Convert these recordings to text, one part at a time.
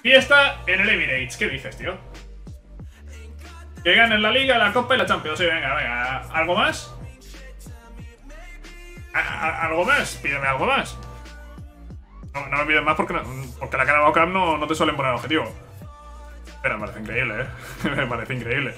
Fiesta en el Emirates. ¿Qué dices, tío? Que ganen la Liga, la Copa y la Champions. Sí, venga, venga. ¿Algo más? ¿Algo más? Pídeme algo más. No me pides más porque la Carabao Cup no te suelen poner objetivo. Pero me parece increíble, me parece increíble.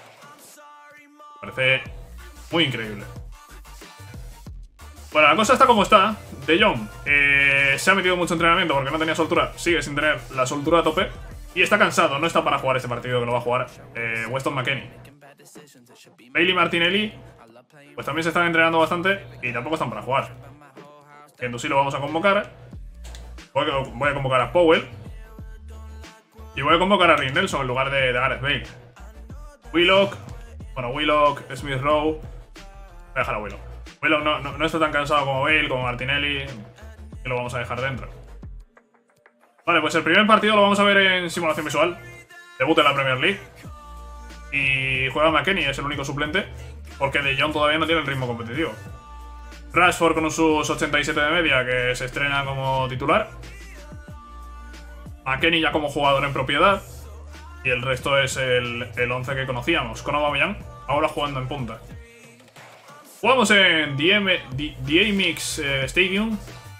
Me parece muy increíble. Bueno, la cosa está como está. De Jong se ha metido mucho entrenamiento porque no tenía soltura. Sigue sin tener la soltura a tope. Y está cansado, no está para jugar este partido, que lo va a jugar Weston McKennie. Bailey Martinelli pues también se están entrenando bastante y tampoco están para jugar. En sí lo vamos a convocar. Voy a convocar a Powell. Y voy a convocar a Rindelson en lugar de Gareth Bale. Willock. Bueno, Willock, Smith Rowe. Voy a dejar a Willock. Willock no está tan cansado como Bale, como Martinelli. Y lo vamos a dejar dentro. Vale, pues el primer partido lo vamos a ver en simulación visual. Debut en la Premier League. Y juega McKennie, es el único suplente. Porque De Jong todavía no tiene el ritmo competitivo. Rashford con sus 87 de media, que se estrena como titular. McKennie ya como jugador en propiedad. Y el resto es el 11 que conocíamos. Con Aubameyang, ahora jugando en punta. Jugamos en The Amex Stadium.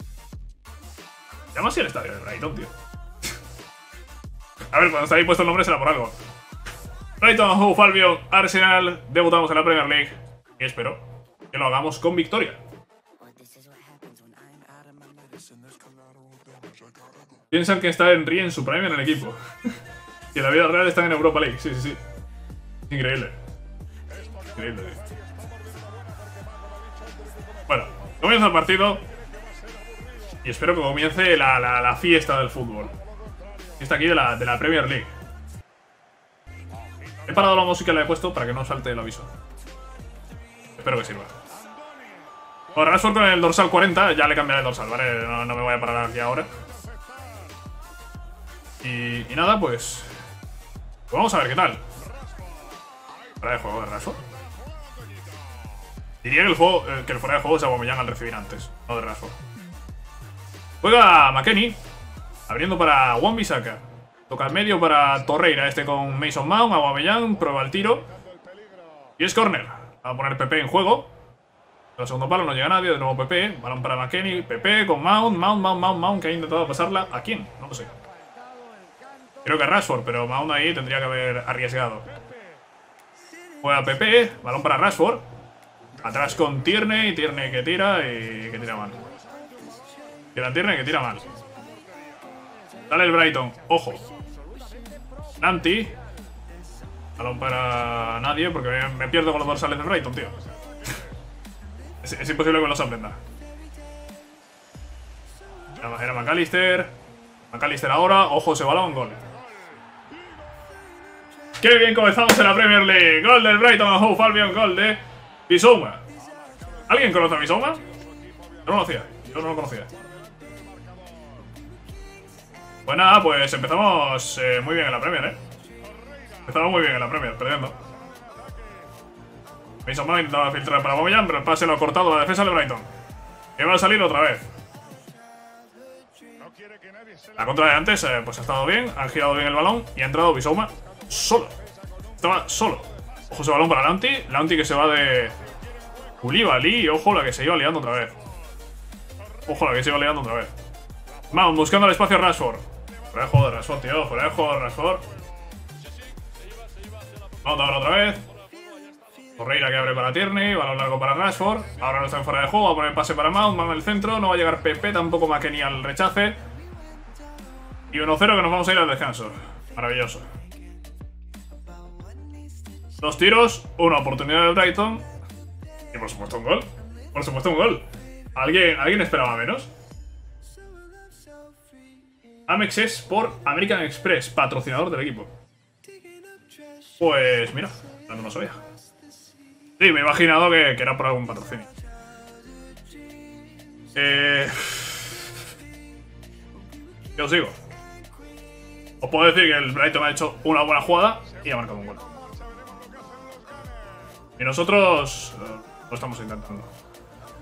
Se llama así el estadio de Brighton, tío. A ver, cuando está ahí puesto el nombre será por algo. Brighton, Hove Albion, Arsenal. Debutamos en la Premier League. Y espero que lo hagamos con victoria. Piensan que está Henry en su prime en el equipo. Y en la vida real están en Europa League. Sí, sí, sí. Increíble. Increíble, tío. Bueno, comienza el partido. Y espero que comience la fiesta del fútbol. Fiesta aquí de la Premier League. He parado la música y la he puesto para que no salte el aviso. Espero que sirva. Bueno, Rashford con el dorsal 40. Ya le cambiaré el dorsal, ¿vale? No me voy a parar aquí ahora. Y nada, pues vamos a ver qué tal. Fuera de juego de Rashford. Diría que el fuera de juego es Aubameyang al recibir antes, no de Rashford. Juega McKennie, abriendo para Wan-Bissaka. Toca al medio para Torreira, con Mason Mount. Aubameyang prueba el tiro. Y es córner. Va a poner Pepe en juego. En el segundo palo no llega nadie, de nuevo Pepe. Balón para McKennie, Pepe con Mount, que ha intentado pasarla. ¿A quién? No lo sé. Creo que a Rashford, pero Mount ahí tendría que haber arriesgado. Juega Pepe, balón para Rashford. Atrás con Tierney que tira y que tira mal. Tierney que tira mal. Dale el Brighton, ojo. Nanti. Balón para nadie porque me pierdo con los dorsales del Brighton, tío. Es imposible que me los aprenda. Era McAllister. McAllister ahora, ojo ese balón, gol. ¡Qué bien comenzamos en la Premier League! Gol del Brighton a Hove Albion, gol de Bissouma. ¿Alguien conoce a Bissouma? Yo no lo conocía. Pues nada, pues empezamos muy bien en la Premier, Empezamos muy bien en la Premier, perdiendo. Mason Mount intentaba filtrar para Aubameyang, pero el pase lo ha cortado la defensa de Brighton. Que va a salir otra vez. La contra de antes pues ha estado bien, han girado bien el balón y ha entrado Bissouma solo. Estaba solo. Ojo ese balón para Lanti que se va de Koulibaly. Y ojo la que se iba liando otra vez. Mount buscando el espacio a Rashford. Fuera de juego de Rashford, tío. Fuera de juego de Rashford. Mount ahora otra vez. Torreira que abre para Tierney. Balón largo para Rashford. Ahora no está en fuera de juego. Va a poner pase para Mount. Mount en el centro. No va a llegar Pepe. Tampoco McKennie al rechace. Y 1-0 que nos vamos a ir al descanso. Maravilloso. 2 tiros. Una oportunidad de Brighton. Y por supuesto un gol. ¿Alguien esperaba menos? Amex es por American Express, patrocinador del equipo. Pues mira, no lo sabía. Sí, me he imaginado que era por algún patrocinio. ¿Qué os digo? Os puedo decir que el Brighton ha hecho una buena jugada y ha marcado un gol. Y nosotros lo estamos intentando.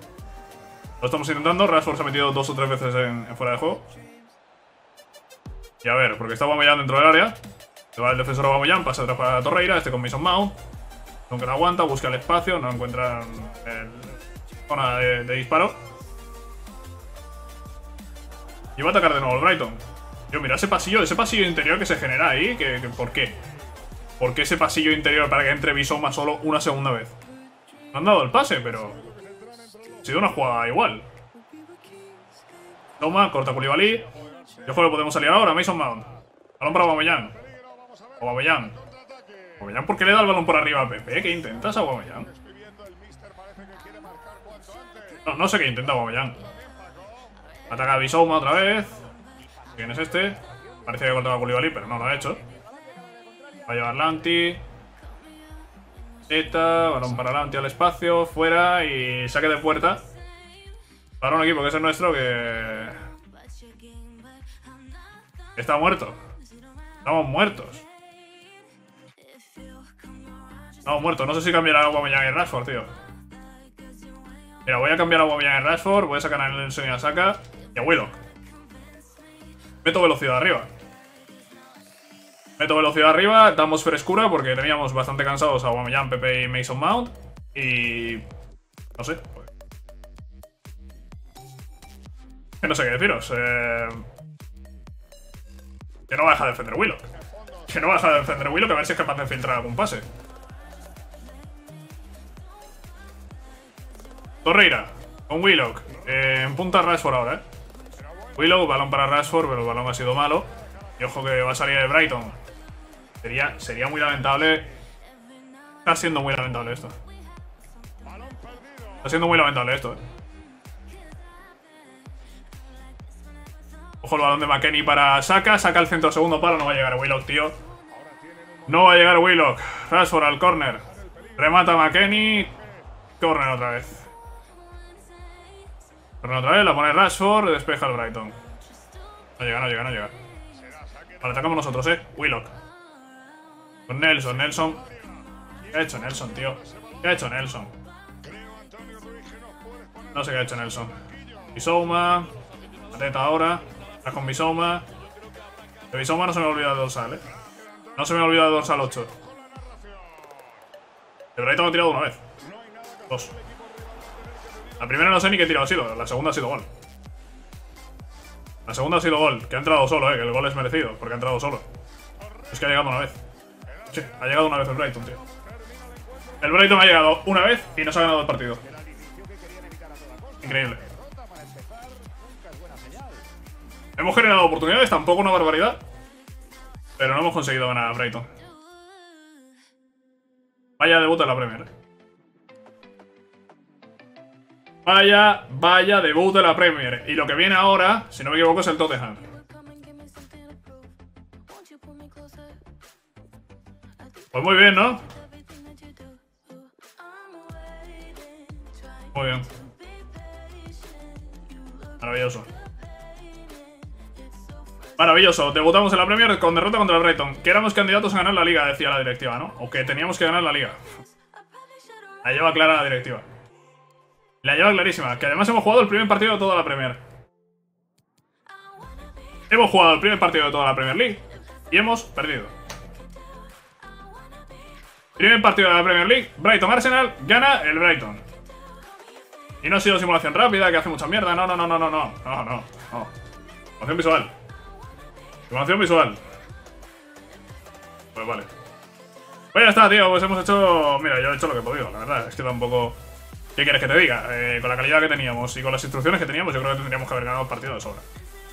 Rashford se ha metido 2 o 3 veces en fuera de juego. Y a ver, porque está Aubameyang dentro del área. Se va el defensor Aubameyang, pasa atrás para Torreira, este con Mason Mount. Aunque no aguanta, busca el espacio, no encuentran zona de disparo. Y va a atacar de nuevo el Brighton. Yo, mira ese pasillo interior que se genera ahí, ¿por qué? ¿Por qué ese pasillo interior para que entre Bissouma solo una segunda vez? No han dado el pase, pero ha sido una jugada igual. Toma, corta Koulibaly. Y ojo, lo podemos salir ahora, Mason Mount. Balón para Aubameyang. Aubameyang, ¿por qué le da el balón por arriba a Pepe? ¿Qué intentas, Aubameyang? No sé qué intenta Aubameyang. Ataca a Bissouma otra vez. ¿Quién es este? Parece que ha cortado a Koulibaly, pero no lo ha hecho. Va a llevar Lanti. Zeta, balón para Lanti al espacio, fuera y saque de puerta. Para un equipo que es el nuestro que está muerto. Estamos muertos. Estamos muertos. No sé si cambiará a Aubameyang y Rashford, tío. Mira, voy a cambiar a Aubameyang y Rashford. Voy a sacar a Nelson y a Saka y a Willock. Meto velocidad arriba. Meto velocidad arriba, damos frescura porque teníamos bastante cansados a Aubameyang, Pepe y Mason Mount. Y... no sé. Pues... que no sé qué deciros. Que no va a dejar de defender Willock. Que no va a dejar de defender Willock, a ver si es capaz de filtrar algún pase. Torreira, con Willock. En punta Rashford ahora, Willock, balón para Rashford, pero el balón ha sido malo. Y ojo que va a salir el Brighton. Sería muy lamentable. Está siendo muy lamentable esto. Está siendo muy lamentable esto, Ojo el balón de McKennie para Saka. Saca el centro segundo palo. No va a llegar Willock, tío. No va a llegar Willock. Rashford al córner. Remata McKennie. Córner otra vez. Córner otra vez. La pone Rashford. Despeja el Brighton. No llega. Vale, atacamos nosotros, Willock. Con Nelson. ¿Qué ha hecho Nelson, tío? ¿Qué ha hecho Nelson? No sé qué ha hecho Nelson. Bissouma. Atenta ahora. Está con Bissouma. De Bissouma no se me ha olvidado el dorsal, No se me ha olvidado el dorsal 8. El Brighton ha tirado una vez. Dos. La primera no sé ni qué tirado ha sido. La segunda ha sido gol. La segunda ha sido gol. Que ha entrado solo, que el gol es merecido. Porque ha entrado solo. Es que ha llegado una vez. Sí, ha llegado una vez el Brighton, tío. El Brighton ha llegado una vez y nos ha ganado el partido. Increíble. Hemos generado oportunidades, tampoco una barbaridad. Pero no hemos conseguido ganar a Brighton. Vaya debut en la Premier. Vaya debut de la Premier. Y lo que viene ahora, si no me equivoco, es el Tottenham. Pues muy bien, ¿no? Muy bien. Maravilloso. Maravilloso. Debutamos en la Premier con derrota contra el Brighton. Que éramos candidatos a ganar la Liga, decía la directiva, ¿no? O que teníamos que ganar la Liga. La lleva clara la directiva. La lleva clarísima. Que además hemos jugado el primer partido de toda la Premier. Hemos jugado el primer partido de toda la Premier League. Y hemos perdido. Primer partido de la Premier League. Brighton-Arsenal. Gana el Brighton. Y no ha sido simulación rápida, que hace mucha mierda. No. Simulación visual. Simulación visual. Pues vale. Pues ya está, tío. Pues hemos hecho... Mira, yo he hecho lo que he podido, la verdad. Es que tampoco... ¿Qué quieres que te diga? Con la calidad que teníamos y con las instrucciones que teníamos, yo creo que tendríamos que haber ganado el partido de sobra.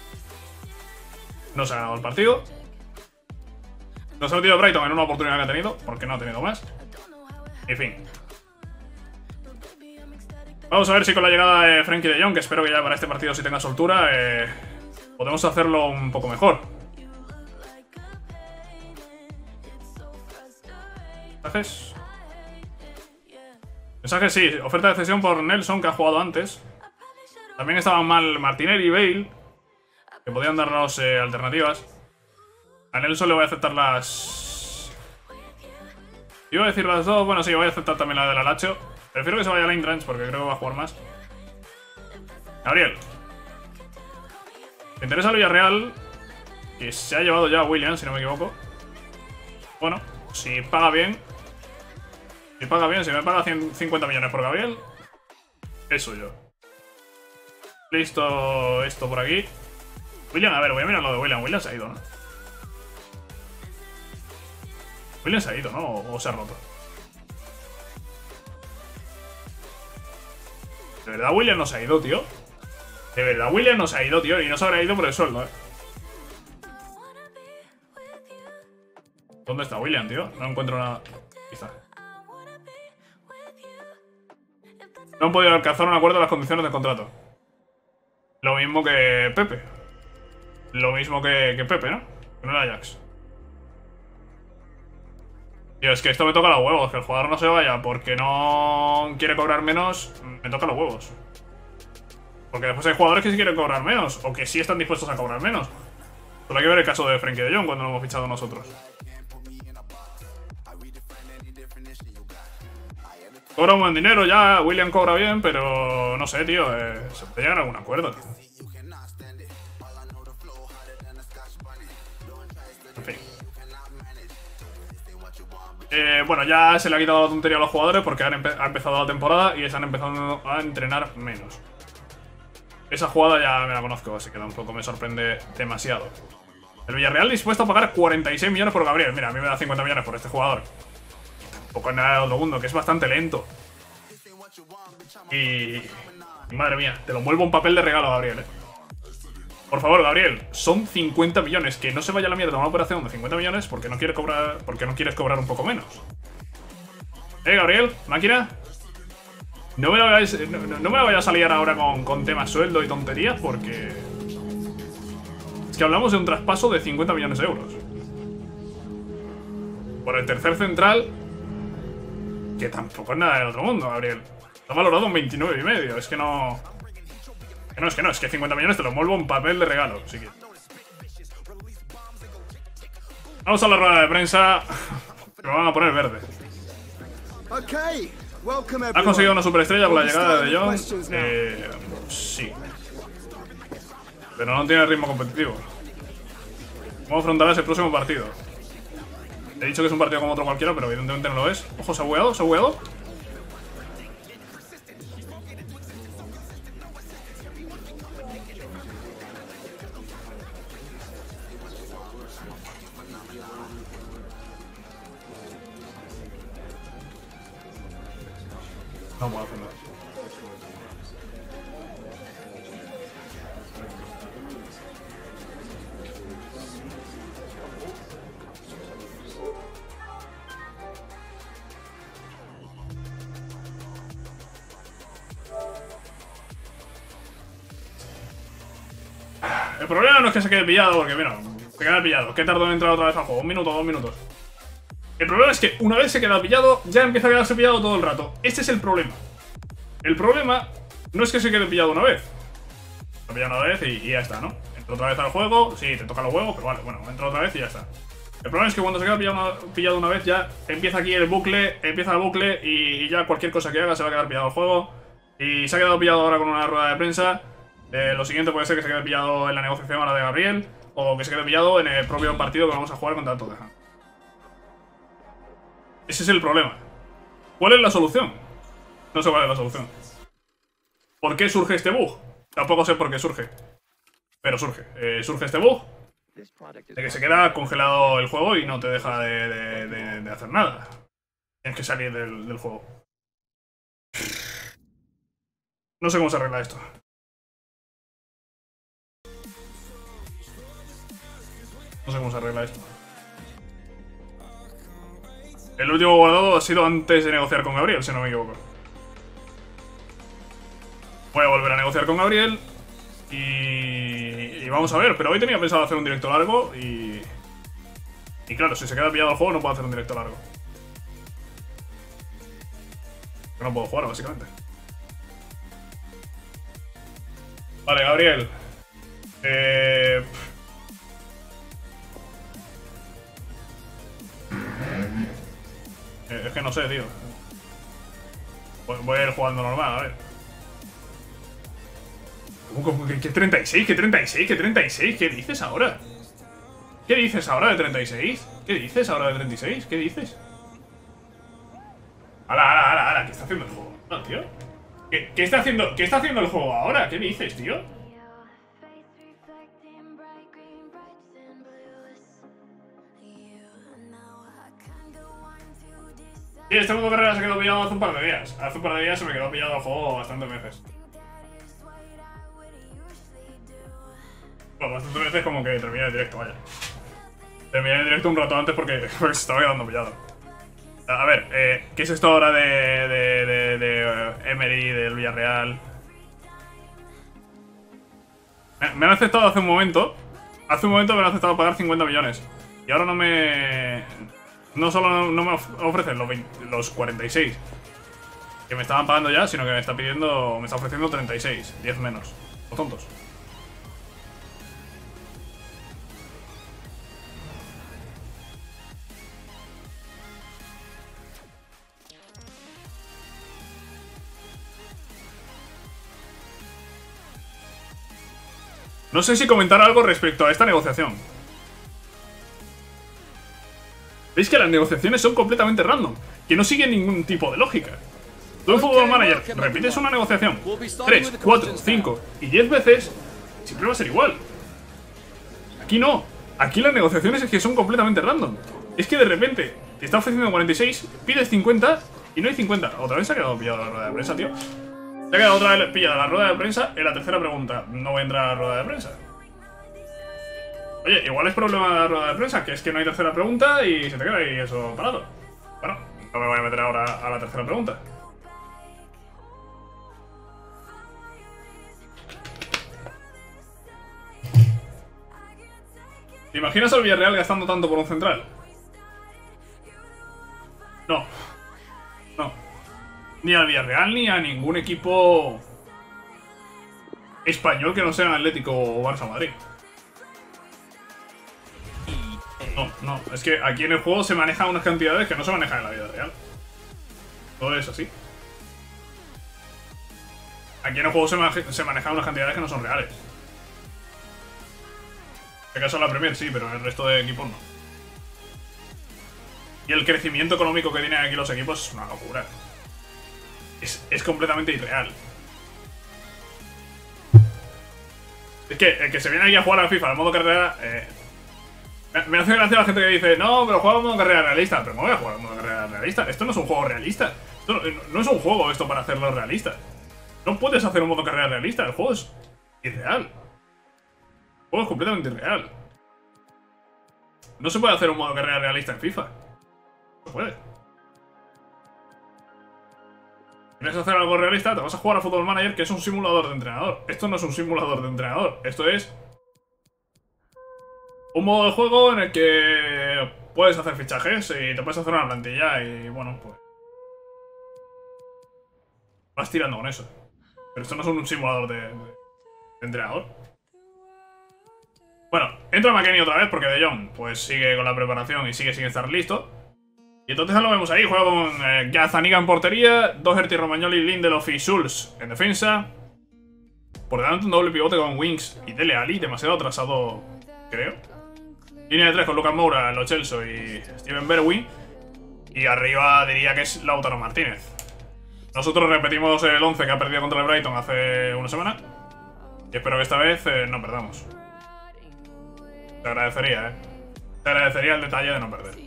No se ha ganado el partido. Nos ha metido Brighton en una oportunidad que ha tenido, porque no ha tenido más. En fin. Vamos a ver si con la llegada de Frenkie de Jong, que espero que ya para este partido sí tenga soltura, podemos hacerlo un poco mejor. ¿Mensajes? Mensajes sí, oferta de cesión por Nelson, que ha jugado antes. También estaban mal Martinelli y Bale, que podían darnos alternativas. A Nelson le voy a aceptar las... Iba a decir las dos, bueno sí, voy a aceptar también la de la Lazio. Prefiero que se vaya a la Eintracht porque creo que va a jugar más. Gabriel. ¿Te interesa el Villarreal? que se ha llevado ya a William, si no me equivoco. Bueno, si paga bien. Si paga bien, si me paga 150 millones por Gabriel, es suyo. Listo, esto por aquí. William, a ver, voy a mirar lo de William. William se ha ido, ¿no? William se ha ido, ¿no? O se ha roto. De verdad William no se ha ido, tío. De verdad William no se ha ido, tío. Y no se habrá ido por el sueldo, ¿eh? ¿Dónde está William, tío? No encuentro nada. Aquí está. No han podido alcanzar un acuerdo en las condiciones del contrato. Lo mismo que Pepe. Lo mismo que Pepe, ¿no? Que no era Ajax. Tío, es que esto me toca los huevos. Que el jugador no se vaya porque no quiere cobrar menos. Me toca los huevos. Porque después hay jugadores que sí quieren cobrar menos. O que sí están dispuestos a cobrar menos. Solo hay que ver el caso de Frenkie de Jong cuando lo hemos fichado nosotros. Cobra un buen dinero ya, William cobra bien, pero no sé, tío, se puede llegar a algún acuerdo, tío. En fin. Bueno, ya se le ha quitado la tontería a los jugadores porque ha empezado la temporada y están empezando a entrenar menos. Esa jugada ya me la conozco, así que tampoco me sorprende demasiado. El Villarreal dispuesto a pagar 46 millones por Gabriel. Mira, a mí me da 50 millones por este jugador. Tampoco es nada del otro mundo, que es bastante lento. Y madre mía, te lo envuelvo un papel de regalo, Gabriel, Por favor, Gabriel, son 50 millones. Que no se vaya a la mierda una operación de 50 millones porque no quieres cobrar un poco menos. Gabriel, máquina. No me la vayas a liar ahora con temas sueldo y tonterías porque... Es que hablamos de un traspaso de 50 millones de euros. Por el tercer central... Que tampoco es nada del otro mundo, Gabriel. Está valorado en 29,5. Es que no... Es que 50 millones te lo envuelvo en papel de regalo. Así que... Vamos a la rueda de prensa. Que me van a poner verde. ¿Has conseguido una superestrella con la llegada de Jong? Sí. Pero no tiene ritmo competitivo. ¿Cómo afrontarás el próximo partido? He dicho que es un partido como otro cualquiera, pero evidentemente no lo es. Ojo, se ha bugueado, se ha bugueado. No puedo hacer nada. El problema no es que se quede pillado, porque mira, se queda pillado. ¿Qué tardó en entrar otra vez al juego? 1 minuto, 2 minutos. El problema es que una vez se queda pillado, ya empieza a quedarse pillado todo el rato. Este es el problema. El problema no es que se quede pillado una vez. Se pilla una vez y ya está, ¿no? Entra otra vez al juego, sí, te toca los huevos, pero vale, bueno, entra otra vez y ya está. El problema es que cuando se queda pillado una vez ya empieza aquí el bucle, empieza el bucle y ya cualquier cosa que haga se va a quedar pillado el juego. Y se ha quedado pillado ahora con una rueda de prensa. Lo siguiente puede ser que se quede pillado en la negociación ahora de Gabriel o que se quede pillado en el propio partido que vamos a jugar contra el Tottenham. Ese es el problema. ¿Cuál es la solución? No sé cuál es la solución. ¿Por qué surge este bug? Tampoco sé por qué surge. Pero surge. Surge este bug de que se queda congelado el juego y no te deja de hacer nada. Tienes que salir del juego. No sé cómo se arregla esto. No sé cómo se arregla esto. El último guardado ha sido antes de negociar con Gabriel, si no me equivoco. Voy a volver a negociar con Gabriel. Y vamos a ver. Pero hoy tenía pensado hacer un directo largo y claro, si se queda pillado el juego no puedo hacer un directo largo. No puedo jugar, básicamente. Vale, Gabriel. Es que no sé, tío. Voy a ir jugando normal, a ver. ¿Qué 36? ¿Qué 36? ¿Qué 36? ¿Qué dices ahora? ¿Qué dices ahora de 36? ¿Qué dices ahora de 36? ¿Qué dices? ¡Hala! ¿Qué está haciendo el juego? No, tío. ¿Qué está haciendo el juego ahora? ¿Qué dices, tío? Sí, este modo carrera se quedó pillado hace un par de días. Hace un par de días se me quedó pillado el juego bastantes veces. Bueno, bastantes veces como que terminé el directo, vaya. Terminé el directo un rato antes porque se estaba quedando pillado. A ver, ¿qué es esto ahora de Emery, del Villarreal? Me han aceptado hace un momento. Hace un momento me han aceptado pagar 50 millones. Y ahora no me... No solo no me ofrecen los 46 que me estaban pagando ya, sino que me está pidiendo... Me está ofreciendo 36, 10 menos. Los tontos. No sé si comentar algo respecto a esta negociación. ¿Veis que las negociaciones son completamente random? Que no siguen ningún tipo de lógica. Tú en Football Manager repites una negociación 3, 4, 5 y 10 veces, siempre va a ser igual. Aquí no. Aquí las negociaciones es que son completamente random. Es que de repente te está ofreciendo 46, pides 50 y no hay 50. Otra vez se ha quedado pillado la rueda de prensa, tío. Se ha quedado otra vez pillada la rueda de prensa en la tercera pregunta. No voy a entrar a la rueda de prensa. Oye, igual es problema de la rueda de prensa, que es que no hay tercera pregunta y se te queda ahí eso parado. Bueno, no me voy a meter ahora a la tercera pregunta. ¿Te imaginas al Villarreal gastando tanto por un central? No. No. Ni al Villarreal ni a ningún equipo español que no sea Atlético o Barça Madrid. No, es que aquí en el juego se manejan unas cantidades que no se manejan en la vida real. Todo es así. Aquí en el juego se manejan unas cantidades que no son reales. En este caso la Premier sí, pero en el resto de equipos no. Y el crecimiento económico que tienen aquí los equipos es una locura. Es completamente irreal. Es que el que se viene aquí a jugar a FIFA al modo carrera... me hace gracia la gente que dice, no, pero juega al modo carrera realista. Pero no voy a jugar al modo carrera realista. Esto no es un juego realista. Esto no es un juego esto para hacerlo realista. No puedes hacer un modo carrera realista. El juego es irreal. El juego es completamente irreal. No se puede hacer un modo carrera realista en FIFA. No se puede. ¿Quieres hacer algo realista? Te vas a jugar a Football Manager, que es un simulador de entrenador. Esto no es un simulador de entrenador. Esto es un modo de juego en el que puedes hacer fichajes y te puedes hacer una plantilla y bueno, pues vas tirando con eso. Pero esto no es un simulador de entrenador. Bueno, entra McKennie otra vez porque De Jong pues sigue con la preparación y sigue sin estar listo. Y entonces ya lo vemos ahí, juega con Gazzaniga en portería, Doherty, Romagnoli, Lindelof y Schulz en defensa. Por delante un doble pivote con Winks y Dele Alli, demasiado atrasado, creo. Línea de 3 con Lucas Moura, Lo Celso y Steven Bergwijn. Y arriba diría que es Lautaro Martínez. Nosotros repetimos el 11 que ha perdido contra el Brighton hace una semana. Y espero que esta vez no perdamos. Te agradecería, Te agradecería el detalle de no perder.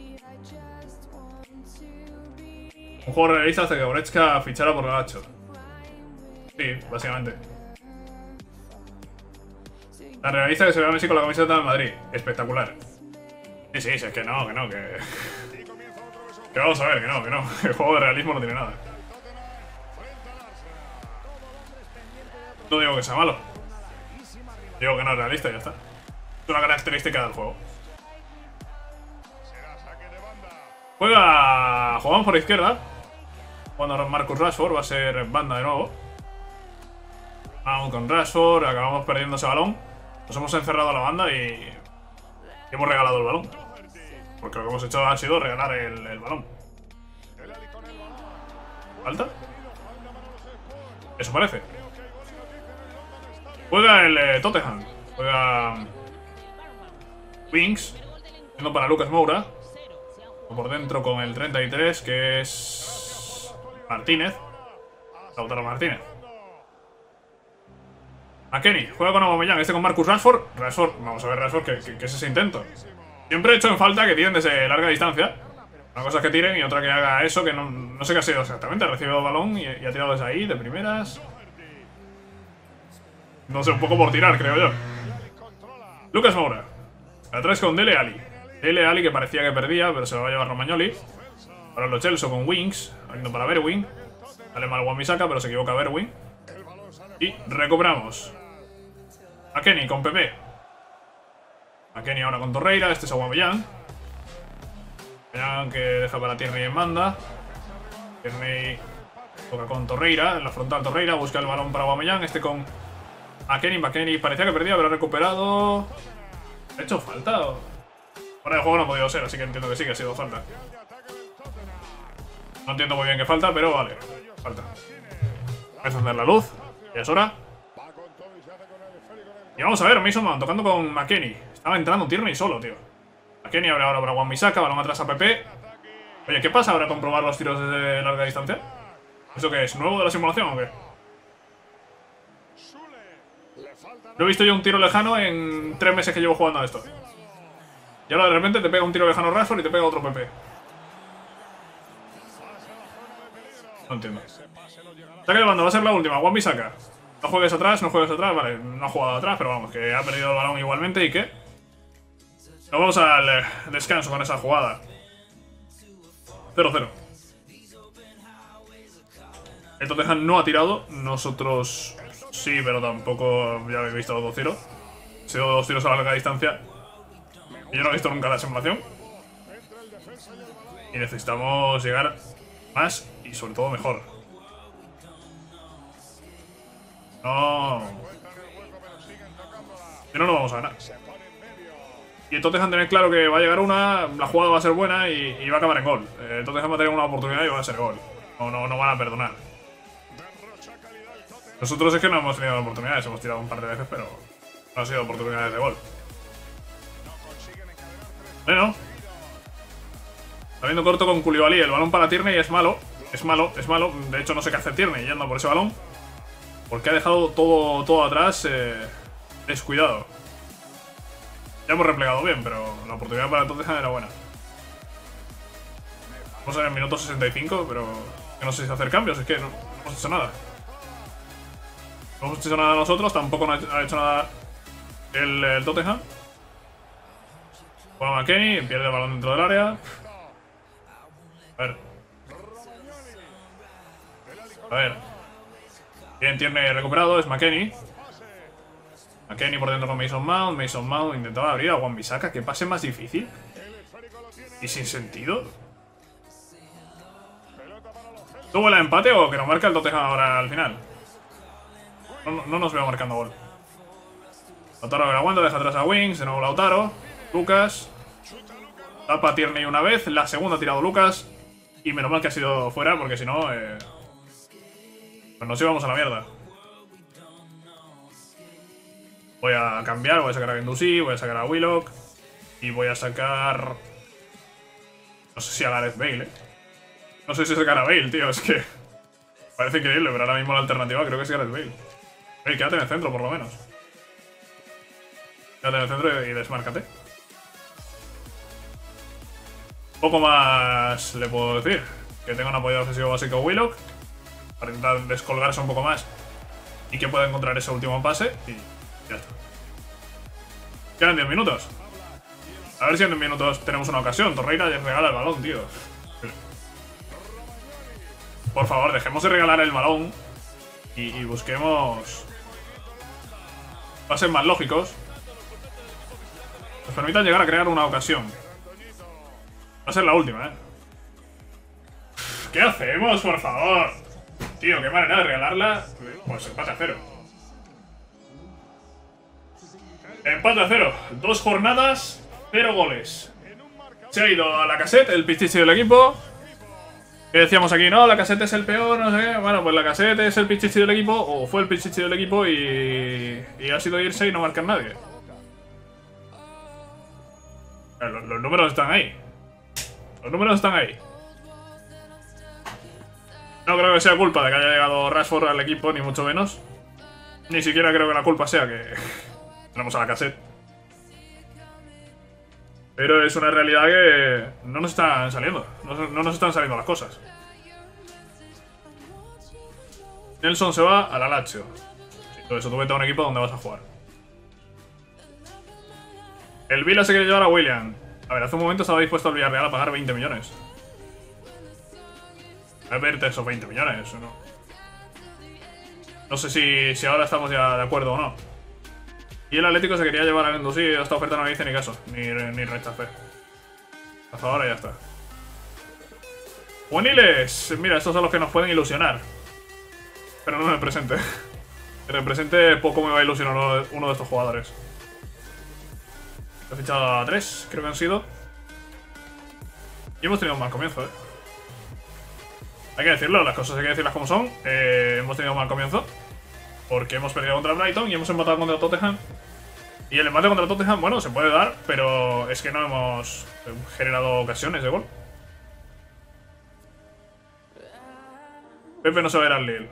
Un juego realista hasta que Goretzka fichara por Gacho. Sí, básicamente. La realista que se ve a Messi con la camiseta de Madrid. Espectacular. Sí, es que no, que... Que vamos a ver, que no. El juego de realismo no tiene nada. No digo que sea malo. Digo que no es realista y ya está. Es una característica del juego. Jugamos por izquierda. Cuando Marcus Rashford va a ser banda de nuevo. Vamos con Rashford, acabamos perdiendo ese balón. Nos hemos encerrado a la banda y hemos regalado el balón. Porque lo que hemos hecho ha sido regalar el balón. ¿Falta? Eso parece. Juega el Tottenham. Juega Winks. Yendo para Lucas Moura. Por dentro con el 33, que es Martínez. Lautaro Martínez. McKennie, juega con Aubameyang, este con Marcus Rashford. Vamos a ver Rashford, ¿qué es ese intento? Siempre he hecho en falta que tiren desde larga distancia. Una cosa es que tiren y otra que haga eso, que no sé qué ha sido exactamente. Ha recibido el balón y ha tirado desde ahí, de primeras. No sé, un poco por tirar, creo yo. Lucas Moura. Atrás con Dele Alli. Dele Alli que parecía que perdía, pero se lo va a llevar Romagnoli. Para los Chelsea con Wings. Yendo para Berwin. Sale mal Wan-Bissaka, pero se equivoca Berwin. Y recuperamos. McKennie con Pepe. McKennie ahora con Torreira. Este es Aubameyang. Aubameyang que deja para Tierney en banda. Tierney toca con Torreira. En la frontal Torreira. Busca el balón para Aubameyang. Este con McKennie. McKennie parecía que perdía, pero ha recuperado. ¿Ha hecho falta? Fuera de juego no ha podido ser, así que entiendo que sí que ha sido falta. No entiendo muy bien qué falta, pero vale. Falta. Voy a encender la luz. Ya es hora. Y vamos a ver, Mason Mount tocando con McKennie. Estaba entrando Tierney solo, tío. McKennie abre ahora para Wan-Bissaka. Balón atrás a Pepe. Oye, ¿qué pasa ahora con probar los tiros desde larga distancia? ¿Eso qué es? ¿Nuevo de la simulación o qué? No he visto yo un tiro lejano en 3 meses que llevo jugando a esto. Y ahora de repente te pega un tiro lejano Rashford y te pega otro Pepe. No entiendo. Saque de banda, va a ser la última. Wan-Bissaka. No juegues atrás, no juegues atrás. Vale, no ha jugado atrás, pero vamos, que ha perdido el balón igualmente. ¿Y qué? Nos vamos al descanso con esa jugada. 0-0. El Tottenham no ha tirado. Nosotros sí, pero tampoco. Ya habéis visto los 2 tiros. Han sido 2 tiros a larga distancia. Y yo no he visto nunca la simulación. Y necesitamos llegar más y sobre todo mejor. No. Si no, no vamos a ganar. Y el Tottenham tener claro que va a llegar una, la jugada va a ser buena y va a acabar en gol. El Tottenham va a tener una oportunidad y va a ser gol. No van a perdonar. Nosotros es que no hemos tenido oportunidades, hemos tirado un par de veces, pero no han sido oportunidades de gol. Bueno. Está viendo corto con Koulibaly, el balón para Tierney es malo. Es malo. De hecho no sé qué hace Tierney yendo por ese balón. Porque ha dejado todo atrás descuidado. Ya hemos replegado bien, pero la oportunidad para el Tottenham era buena. Vamos en el minuto 65, pero que no sé si hacer cambios, es que no hemos hecho nada. No hemos hecho nada nosotros, tampoco ha hecho nada el Tottenham. Juega McKennie, pierde el balón dentro del área. A ver. Bien, Tierney recuperado, es McKennie. McKennie por dentro con Mason Mount. Mason Mount intentaba abrir a Wan-Bissaka. ¿Qué pase más difícil? Y sin sentido. ¿Tuvo el empate o que nos marca el Tottenham ahora al final? No nos veo marcando gol. Lautaro que la aguanta, deja atrás a Wings. De nuevo Lautaro. Lucas. Tapa Tierney una vez. La segunda ha tirado Lucas. Y menos mal que ha sido fuera, porque si no... pues nos íbamos a la mierda. Voy a cambiar, voy a sacar a Guendouzi, voy a sacar a Willock. Y voy a sacar... no sé si a Gareth Bale, No sé si sacar a Bale, tío, es que... parece increíble, pero ahora mismo la alternativa creo que es Gareth Bale. Quédate en el centro, por lo menos. Quédate en el centro y desmárcate. Poco más le puedo decir. Que tenga un apoyo ofensivo básico Willock. Para intentar descolgarse un poco más. Y que pueda encontrar ese último pase. Y ya está. Quedan 10 minutos. A ver si en 10 minutos tenemos una ocasión. Torreira regala el balón, tío. Por favor, dejemos de regalar el balón. Y busquemos pases más lógicos. Nos permitan llegar a crear una ocasión. Va a ser la última, ¿Qué hacemos, por favor? Tío, qué manera de regalarla. Pues empate a 0. Empate a 0. 2 jornadas, 0 goles. Se ha ido a Lacazette, el pichichi del equipo. Que decíamos aquí, no, Lacazette es el peor, no sé qué. Bueno, pues Lacazette es el pichichi del equipo, o fue el pichichi del equipo y ha sido irse y no marcar nadie. Los números están ahí. Los números están ahí. No creo que sea culpa de que haya llegado Rashford al equipo, ni mucho menos. Ni siquiera creo que la culpa sea que tenemos a la cassette. Pero es una realidad que no nos están saliendo. No nos están saliendo las cosas. Nelson se va a la Lazio. Sí, todo eso, tú vete a un equipo donde vas a jugar. El Vila se quiere llevar a Willian. A ver, hace un momento estaba dispuesto al Villarreal a pagar 20 millones. A verte esos 20 millones, ¿no? No sé si ahora estamos ya de acuerdo o no. Y el Atlético se quería llevar a Guendouzi y esta oferta no le hice ni caso, ni rechacé. Hasta ahora ya está. Juveniles, mira, estos son los que nos pueden ilusionar. Pero no en el presente. En el presente poco me va a ilusionar uno de estos jugadores. He fichado a 3, creo que han sido. Y hemos tenido un mal comienzo, Hay que decirlo, las cosas hay que decirlas como son. Hemos tenido un mal comienzo. Porque hemos perdido contra el Brighton y hemos empatado contra el Tottenham. Y el empate contra el Tottenham, bueno, se puede dar, pero es que no hemos generado ocasiones de gol. Pepe no se va a ir al Lille.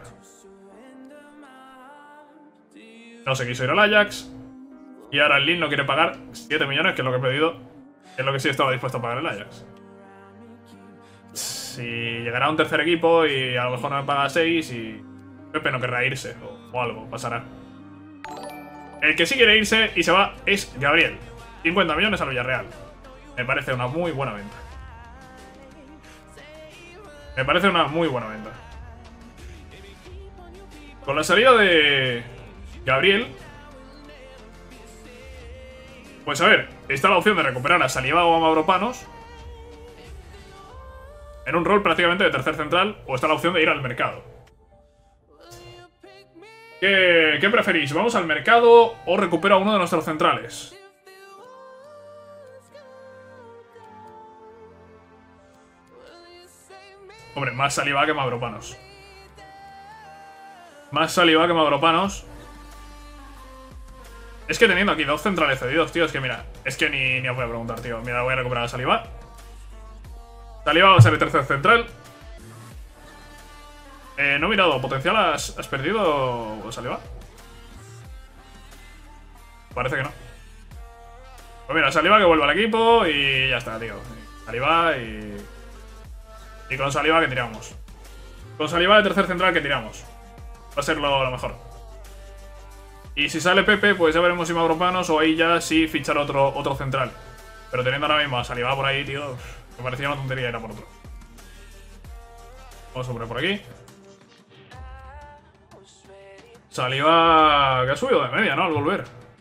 No se quiso ir al Ajax. Y ahora el Lille no quiere pagar 7 millones, que es lo que he pedido. Que es lo que sí estaba dispuesto a pagar el Ajax. Si llegará un tercer equipo y a lo mejor no me paga 6 y Pepe no querrá irse o algo, pasará. El que sí quiere irse y se va es Gabriel. 50 millones al Villarreal. Me parece una muy buena venta. Me parece una muy buena venta. Con la salida de Gabriel, pues a ver, está la opción de recuperar a Saliba o a Mavropanos en un rol prácticamente de tercer central, o está la opción de ir al mercado. ¿Qué preferís? ¿Vamos al mercado o recupero a uno de nuestros centrales? Hombre, más Saliba que Mavropanos. Más Saliba que Mavropanos. Es que teniendo aquí 2 centrales cedidos, tío, es que mira, es que ni os voy a preguntar, tío. Mira, voy a recuperar a Saliba. Saliba va a ser el tercer central. No he mirado, ¿potencial has perdido, Saliba? Parece que no. Pues mira, Saliba que vuelva al equipo y ya está, tío. Saliba y con Saliba que tiramos. Con Saliba de tercer central que tiramos. Va a ser lo mejor. Y si sale Pepe, pues ya veremos si Mavropanos o ahí ya sí fichar otro central. Pero teniendo ahora mismo a Saliba por ahí, tío, me parecía una tontería ir a por otro. Vamos a poner por aquí. Saliba que ha subido de media, ¿no? Al volver.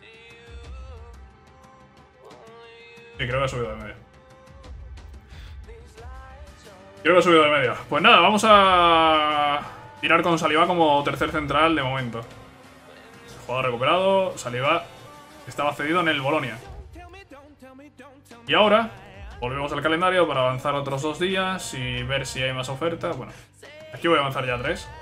Sí, creo que ha subido de media. Creo que ha subido de media. Pues nada, vamos a tirar con Saliba como tercer central de momento. Jugador recuperado. Saliba estaba cedido en el Bolonia. Y ahora volvemos al calendario para avanzar otros 2 días y ver si hay más ofertas. Bueno, aquí voy a avanzar ya 3.